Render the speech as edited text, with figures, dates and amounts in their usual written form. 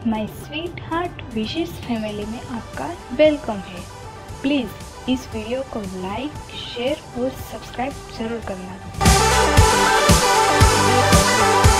My sweet heart wishes family में आपका welcome है। प्लीज़ इस वीडियो को लाइक, शेयर और सब्सक्राइब ज़रूर करना।